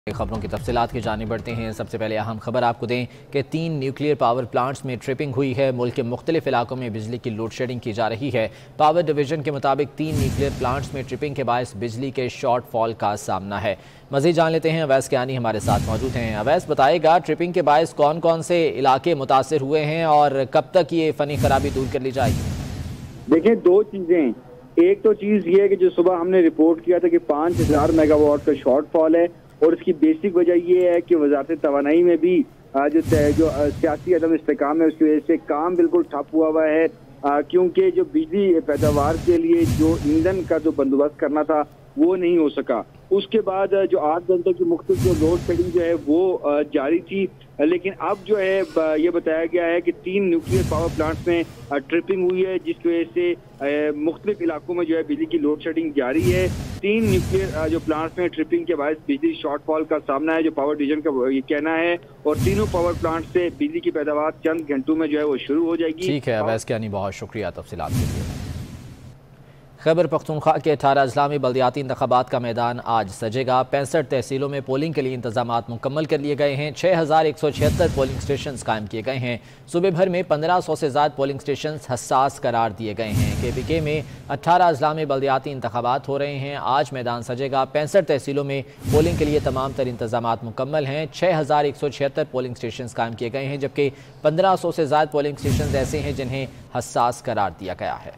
خبروں کی تفصیلات کی جانب بڑھتے ہیں۔ سب سے پہلے اہم خبر آپ کو دیں کہ 3 نیوکلیئر پاور پلانٹس میں ٹرپنگ ہوئی ہے۔ ملک کے مختلف علاقوں میں بجلی کی لوڈ شیڈنگ کی جا رہی ہے۔ پاور ڈویژن کے مطابق 3 نیوکلیئر پلانٹس میں ٹرپنگ کے باعث بجلی کے شارٹ فال کا سامنا ہے۔ مزید جان لیتے ہیں، اویس کیانی ہمارے ساتھ موجود ہیں۔ اویس بتائے گا ٹرپنگ کے باعث کون کون سے علاقے متاثر ہوئے ہیں اور کب تک یہ فنی خرابی دور کر لی جائے گی؟ دیکھیں، 2 چیزیں۔ ایک تو چیز یہ ہے کہ جو صبح ہم نے رپورٹ کیا تھا کہ 5000 میگا واٹ کا شارٹ فال ہے، اور اس کی بیسک وجہ یہ ہے کہ وزارت توانائی میں بھی جو سیاسی عدم استحکام ہے اس کی وجہ سے کام بالکل ٹھپ ہوا ہے، کیونکہ جو بجلی پیداوار کے لیے جو ایندھن کا جو بندوبست کرنا تھا وہ نہیں ہو سکا۔ اس کے بعد جو 8 گھنٹے کی مختلف جو لوڈ شیڈنگ جو ہے وہ جاری تھی، لیکن اب جو ہے یہ بتایا گیا ہے کہ 3 نیوکلیئر پاور پلانٹس میں ٹرپنگ ہوئی ہے، جس کی وجہ سے مختلف علاقوں میں جو ہے بجلی کی لوڈ شیڈنگ جاری ہے۔ 3 نیوکلیئر جو پلانٹس میں ٹرپنگ کے باعث بجلی شارٹ فال کا سامنا ہے، جو پاور ڈویژن کا یہ کہنا ہے، اور تینوں پاور پلانٹ سے بجلی کی پیداوار چند گھنٹوں میں جو ہے وہ شروع ہو جائے گی۔ ٹھیک ہے اویس کیانی، بہت شکریہ تفصیلات کے لیے۔ خیبر پختونخوا کے 18 اضلاع میں بلدیاتی انتخابات کا میدان آج سجے گا۔ 65 تحصیلوں میں پولنگ کے لیے انتظامات مکمل کر لیے گئے ہیں۔ 6176 پولنگ سٹیشنز قائم کیے گئے ہیں۔ صوبے بھر میں 1500 سے زائد پولنگ سٹیشنز حساس قرار دیے گئے ہیں۔ KPK میں 18 اضلاع میں بلدیاتی انتخابات ہو رہے ہیں۔ آج میدان سجے گا۔ 65 تحصیلوں میں پولنگ کے لیے تمام تر انتظامات مکمل ہیں۔ 6176 پولنگ سٹیشنز قائم کیے گئے ہیں، جبکہ 1500 سے زائد پولنگ سٹیشنز ایسے ہیں جنہیں حساس قرار دیا گیا ہے۔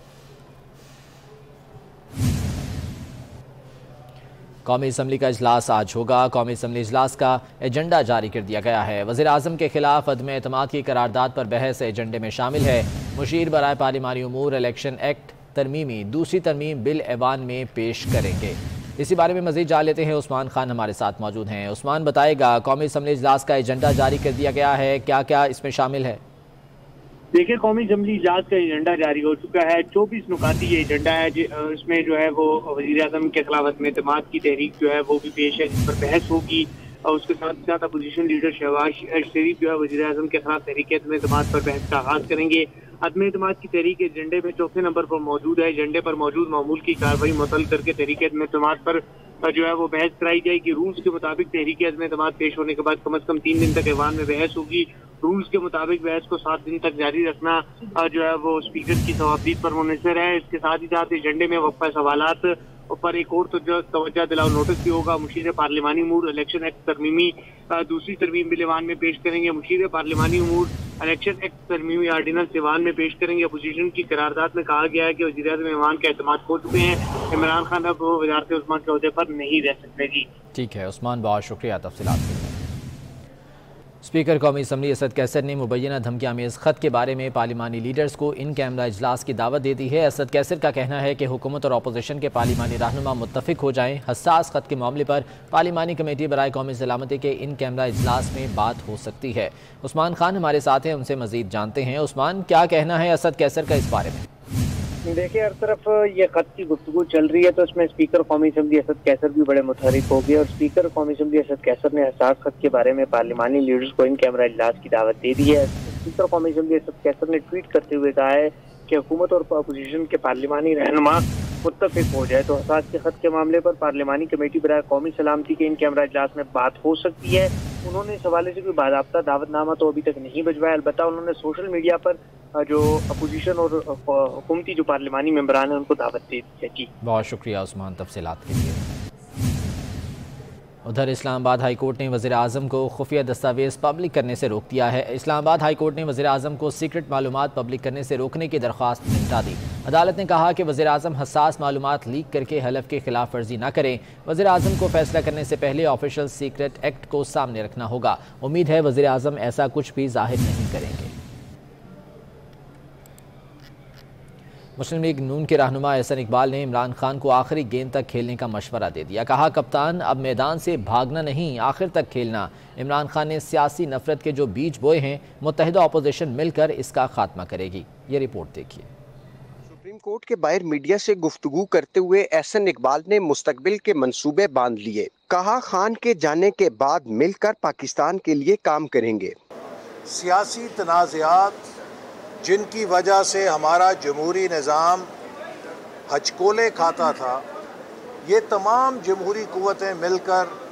قومی اسمبلی کا اجلاس آج ہوگا۔ قومی اسمبلی اجلاس کا ایجنڈا جاری کر دیا گیا ہے۔ وزیر اعظم کے خلاف عدم اعتماد کی قرارداد پر بحث ایجنڈے میں شامل ہے۔ مشیر برائے پارلیمانی امور الیکشن ایکٹ ترمیمی دوسری ترمیم بل ایوان میں پیش کریں گے۔ اسی بارے میں مزید جان لیتے ہیں، عثمان خان ہمارے ساتھ موجود ہیں۔ عثمان بتائے گا، قومی اسمبلی اجلاس کا ایجنڈا جاری کر دیا گیا ہے، کیا کیا اس میں شامل ہے؟ دیکھیں، قومی اسمبلی اجلاس کا ایجنڈا جاری ہو چکا ہے۔ 24 نکاتی یہ ایجنڈا ہے، اس میں جو ہے وہ وزیر اعظم کے خلاف عدم اعتماد کی تحریک جو ہے وہ بھی پیش ہے، جس پر بحث ہوگی، اور اس کے ساتھ ساتھ اپوزیشن لیڈر شہباز شریف جو ہے وزیر اعظم کے خلاف تحریک عدم اعتماد پر بحث کا آغاز کریں گے۔ عدم اعتماد کی تحریک ایجنڈے میں 4تھے نمبر پر موجود ہے۔ ایجنڈے پر موجود معمول کی کارروائی معطل کر کے تحریک عدم اعتماد پر جو ہے وہ بحث کرائی جائے گی۔ رولز کے مطابق تحریک عدم اعتماد پیش ہونے کے بعد کم از کم 3 دن تک ایوان میں بحث ہوگی۔ رولز کے مطابق بحث کو 7 دن تک جاری رکھنا جو ہے وہ اسپیکر کی صوابدید پر منحصر ہے۔ اس کے ساتھ ہی ساتھ ایجنڈے میں وقفہ سوالات پر ایک اور توجہ دلاؤ نوٹس بھی ہوگا۔ مشیر پارلیمانی امور الیکشن ایکٹ ترمیمی دوسری ترمیم بل ایوان میں پیش کریں گے۔ مشیر پارلیمانی امور الیکشن ایکٹ ترمیمی آرڈیننس ایوان میں پیش کریں گے۔ اپوزیشن کی قرارداد میں کہا گیا ہے کہ وزیر اعظم ایوان کا اعتماد کھو چکے ہیں۔ عمران خان اب وزارت عثمان کے عہدے پر نہیں رہ سکتے۔ جی ٹھیک ہے عثمان، بہت شکریہ تفصیلات کے لیے۔ اسپیکر قومی اسمبلی اسد کیسر نے مبینہ دھمکی آمیز خط کے بارے میں پارلیمانی لیڈرز کو ان کیمرہ اجلاس کی دعوت دے دی ہے۔ اسد کیسر کا کہنا ہے کہ حکومت اور اپوزیشن کے پارلیمانی رہنما متفق ہو جائیں۔ حساس خط کے معاملے پر پارلیمانی کمیٹی برائے قومی سلامتی کے ان کیمرہ اجلاس میں بات ہو سکتی ہے۔ عثمان خان ہمارے ساتھ ہیں، ان سے مزید جانتے ہیں۔ عثمان، کیا کہنا ہے اسد کیسر کا اس بارے میں؟ دیکھیں، ہر طرف یہ خط کی گفتگو چل رہی ہے، تو اس میں اسپیکر قومی اسمبلی اسد کیسر بھی بڑے متحرک ہو گئے، اور اسپیکر قومی اسمبلی اسد کیسر نے حساس خط کے بارے میں پارلیمانی لیڈرز کو ان کیمرہ اجلاس کی دعوت دے دی ہے۔ اسپیکر قومی اسمبلی اسد کیسر نے ٹویٹ کرتے ہوئے کہا ہے کہ حکومت اور اپوزیشن کے پارلیمانی رہنما متفق ہو جائے تو حساس کے خط کے معاملے پر پارلیمانی کمیٹی برائے قومی سلامتی کے ان کیمرہ اجلاس میں بات ہو سکتی ہے۔ انہوں نے اس حوالے سے کوئی باضابطہ دعوت نامہ تو ابھی تک نہیں بھجوایا، البتہ انہوں نے سوشل میڈیا پر جو اپوزیشن اور حکومتی جو پارلیمانی ممبران ہیں ان کو دعوت دے دی ہے۔ جی بہت شکریہ عثمان تفصیلات کے لیے۔ ادھر اسلام آباد ہائی کورٹ نے وزیر اعظم کو خفیہ دستاویز پبلک کرنے سے روک دیا ہے۔ اسلام آباد ہائی کورٹ نے وزیر اعظم کو سیکرٹ معلومات پبلک کرنے سے روکنے کی درخواست نمٹا دی۔ عدالت نے کہا کہ وزیر اعظم حساس معلومات لیک کر کے حلف کی خلاف ورزی نہ کریں۔ وزیر اعظم کو فیصلہ کرنے سے پہلے آفیشل سیکرٹ ایکٹ کو سامنے رکھنا ہوگا۔ امید ہے وزیر اعظم ایسا کچھ بھی ظاہر نہیں کریں گے۔ مسلم لیگ نون کے رہنما احسن اقبال نے عمران خان کو آخری گیند تک کھیلنے کا مشورہ دے دیا۔ کہا، کپتان اب میدان سے بھاگنا نہیں، آخر تک کھیلنا۔ عمران خان نے سیاسی نفرت کے جو بیج بوئے ہیں، متحدہ اپوزیشن مل کر اس کا خاتمہ کرے گی۔ یہ رپورٹ دیکھیے۔ سپریم کورٹ کے باہر میڈیا سے گفتگو کرتے ہوئے احسن اقبال نے مستقبل کے منصوبے باندھ لیے۔ کہا، خان کے جانے کے بعد مل کر پاکستان کے لیے کام کریں گے۔ سیاسی تنازعات جن کی وجہ سے ہمارا جمہوری نظام ہچکولے کھاتا تھا، یہ تمام جمہوری قوتیں مل کر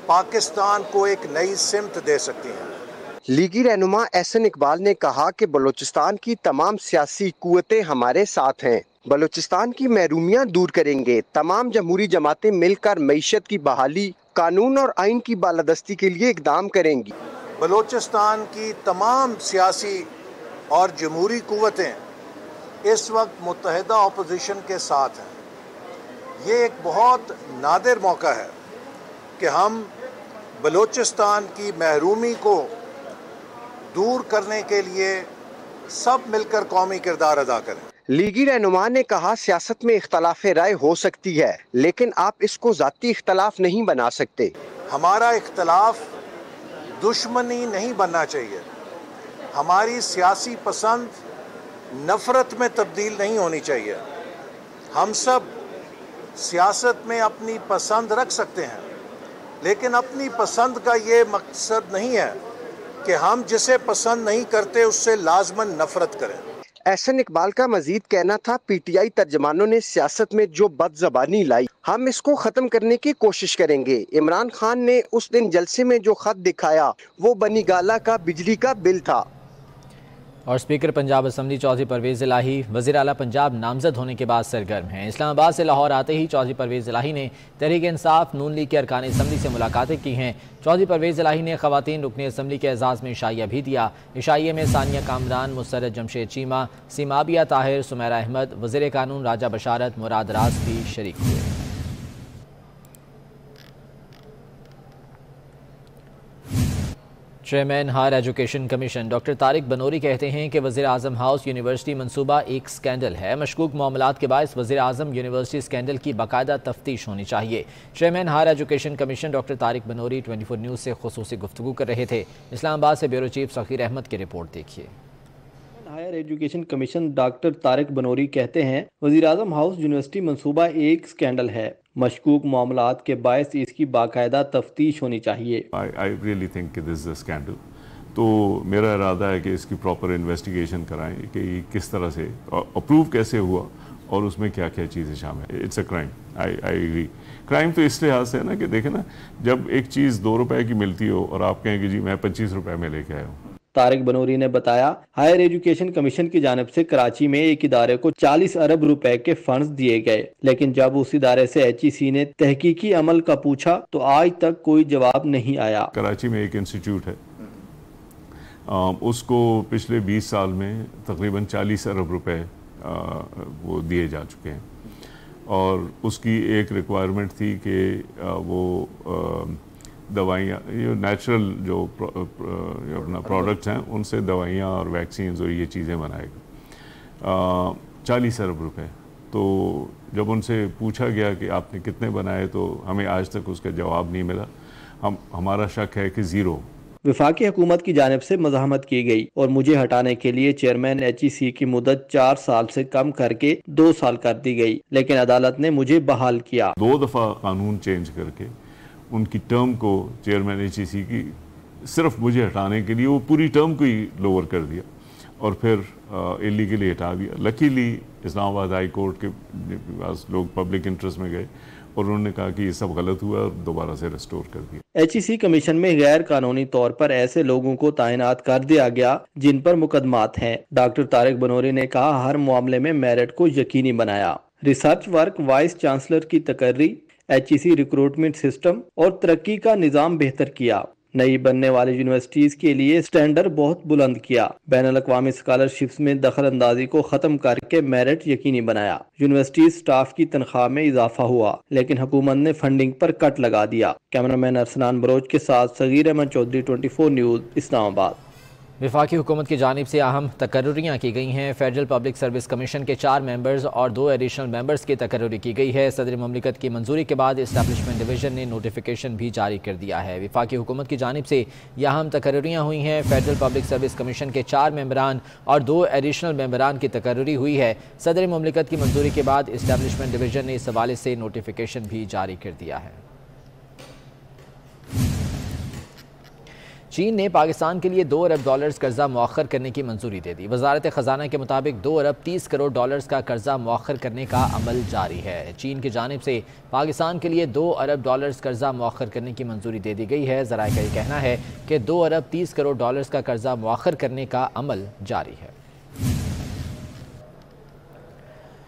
पाकिस्तान को एक नई सिमत दे सकती हैं। लीगी रहनुमा एहसन इकबाल ने कहा कि बलूचिस्तान की तमाम सियासी कुव्वतें हमारे साथ हैं, बलूचिस्तान की महरूमियां दूर करेंगे। तमाम जमहूरी जमातें मिलकर मईशत की बहाली, कानून और आइन की बालादस्ती के लिए इकदाम करेंगी। बलूचिस्तान की तमाम सियासी और जमहूरी कुव्वतें इस वक्त मुत्तहिदा अपोजिशन के साथ हैं। ये एक बहुत नादिर मौका है कि हम बलूचिस्तान की महरूमी को दूर करने के लिए सब मिलकर कौमी किरदार अदा करें। लीगी रहनुमा ने कहा, सियासत में इख्तलाफ राय हो सकती है, लेकिन आप इसको जाती इख्तलाफ नहीं बना सकते। हमारा इख्तलाफ दुश्मनी नहीं बनना चाहिए। हमारी सियासी पसंद नफरत में तब्दील नहीं होनी चाहिए। हम सब सियासत में अपनी पसंद रख सकते हैं, लेकिन अपनी पसंद का ये मकसद नहीं है कि हम जिसे पसंद नहीं करते उससे लाजमन नफरत करें। एहसन इकबाल का मजीद कहना था, पीटीआई तर्जमानों ने सियासत में जो बदज़बानी लाई, हम इसको खत्म करने की कोशिश करेंगे। इमरान खान ने उस दिन जलसे में जो खत दिखाया वो बनी गाला का बिजली का बिल था। और स्पीकर पंजाब असम्बली चौधरी परवेज़ इलाही वज़ीर आला पंजाब नामजद होने के बाद सरगर्म हैं। इस्लामाबाद से लाहौर आते ही चौधरी परवेज़ इलाही ने तहरीक इंसाफ नून लीग के अरकान असम्बली से मुलाकातें की हैं। चौधरी परवेज़ इलाही ने ख़वातीन रुकने असम्बली के एजाज़ में इशाइया भी दिया। इशाइये में सानिया कामरान, मुसर्रत जमशेद चीमा, सीमाबिया ताहिर, सुमैरा अहमद, वज़ीर कानून राजा बशारत, मुराद राज भी शरीक हुए। Chairman higher education commission doctor Tariq Banuri कहते हैं कि वज़ीर आज़म हाउस यूनिवर्सिटी मंसूबा एक स्कैंडल है। मशकूक मामलात के बायस वज़ीर आज़म यूनिवर्सिटी स्कैंडल की बाकायदा तफ्तीश होनी चाहिए। Chairman higher education commission doctor Tariq Banuri 24 news से खुसूसी गुफ्तगू कर रहे थे। इस्लामाबाद से ब्यूरो चीफ ज़कीर अहमद की रिपोर्ट देखिए। Higher education commission doctor Tariq Banuri कहते हैं, वज़ीर आज़म हाउस यूनिवर्सिटी मंसूबा एक स्कैंडल है। मशकूक मामलात के बायस इसकी बाकायदा तफ्तीश होनी चाहिए। आई रियली थिंक कि दिस इज़ अ स्कैंडल। तो मेरा इरादा है कि इसकी प्रॉपर इन्वेस्टिगेशन कराएं कि किस तरह से अप्रूव कैसे हुआ और उसमें क्या क्या चीज़ें शामिल है। It's a crime. I agree. Crime तो इस लिहाज से है ना कि देखें ना, जब एक चीज़ 2 रुपए की मिलती हो और आप कहें कि जी मैं 25 रुपए में लेके आया हूँ। तारिक बनोरी ने बताया, हायर एजुकेशन कमीशन की जानिब से कराची में एक इदारे को 40 अरब रुपए के फंड्स दिए गए, लेकिन जब उस इदारे से HEC ने तहकीकी अमल का पूछा तो आज तक कोई जवाब नहीं आया। कराची में एक इंस्टीट्यूट है, उसको पिछले 20 साल में तकरीबन 40 अरब रुपए वो दिए जा चुके हैं और उसकी एक रिक्वायरमेंट थी कि वो दवाइयाँ, ये नेचुरल जो अपना प्रोडक्ट्स हैं उनसे दवाइयाँ और वैक्सीन्स और ये चीज़ें बनाएगा। 40 अरब रुपए। तो जब उनसे पूछा गया कि आपने कितने बनाए तो हमें आज तक उसका जवाब नहीं मिला। हमारा शक है कि ज़ीरो। वफाकी हुकूमत की जानिब से मज़ाहमत की गई और मुझे हटाने के लिए चेयरमैन HEC की मुद्दत 4 साल से कम करके 2 साल कर दी गई, लेकिन अदालत ने मुझे बहाल किया। 2 दफ़ा कानून चेंज करके उनकी टर्म को चेयरमैन HEC की सिर्फ मुझे हटाने के लिए वो पूरी टर्म को ही लोअर कर दिया और फिर इलीगली हटा दिया। लकीली इस्लामाबाद हाई कोर्ट के पास लोग पब्लिक इंटरेस्ट में गए और उन्होंने कहा कि ये सब गलत हुआ और दोबारा से रिस्टोर कर दिया। HEC कमीशन में गैर कानूनी तौर पर ऐसे लोगों को तैनात कर दिया गया जिन पर मुकदमात हैं। डॉक्टर तारिक बनोरी ने कहा, हर मामले में मेरिट को यकीनी बनाया। रिसर्च वर्क, वाइस चांसलर की तकर्री, HEC रिक्रूटमेंट सिस्टम और तरक्की का निज़ाम बेहतर किया। नई बनने वाली यूनिवर्सिटीज के लिए स्टैंडर्ड बहुत बुलंद किया। बैनुल-अक़वामी स्कॉलरशिप्स में दखल अंदाजी को खत्म करके मेरिट यकीनी बनाया। यूनिवर्सिटी स्टाफ की तनख्वाह में इजाफा हुआ, लेकिन हुकूमत ने फंडिंग पर कट लगा दिया। कैमरामैन अरसलान बरोच के साथ सगीर अहमद चौधरी, 24 न्यूज़, इस्लामाबाद। वफाकी हुकूमत की जानिब से अहम तकर्रुरियाँ की गई हैं। फेडरल पब्लिक सर्विस कमीशन के 4 मेंबर्स और 2 एडिशनल मेंबर्स की तकर्रुरी की गई है। सदर ममलिकत की मंजूरी के बाद इस्टेब्लिशमेंट डिवीजन ने नोटिफिकेशन भी जारी कर दिया है। वफाकी हुकूमत की जानिब से यह अहम तकर्रुरियाँ हुई हैं। फेडरल पब्लिक सर्विस कमीशन के 4 मेंबरान और 2 एडिशनल मेंबरान की तकर्रुरी हुई है। सदर ममलिकत की मंजूरी के बाद इस्टेब्लिशमेंट डिवीजन ने इस हवाले से नोटिफिकेशन भी जारी कर दिया है। چین نے پاکستان کے لیے 2 ارب ڈالرز قرضہ مؤخر کرنے کی منظوری دے دی۔ وزارت خزانہ کے مطابق 2 ارب 30 کروڑ ڈالرز کا قرضہ مؤخر کرنے کا عمل جاری ہے۔ چین کی جانب سے پاکستان کے لیے 2 ارب ڈالرز قرضہ مؤخر کرنے کی منظوری دے دی گئی ہے۔ ذرائع کا یہ کہنا ہے کہ 2 ارب 30 کروڑ ڈالرز کا قرضہ مؤخر کرنے کا عمل جاری ہے۔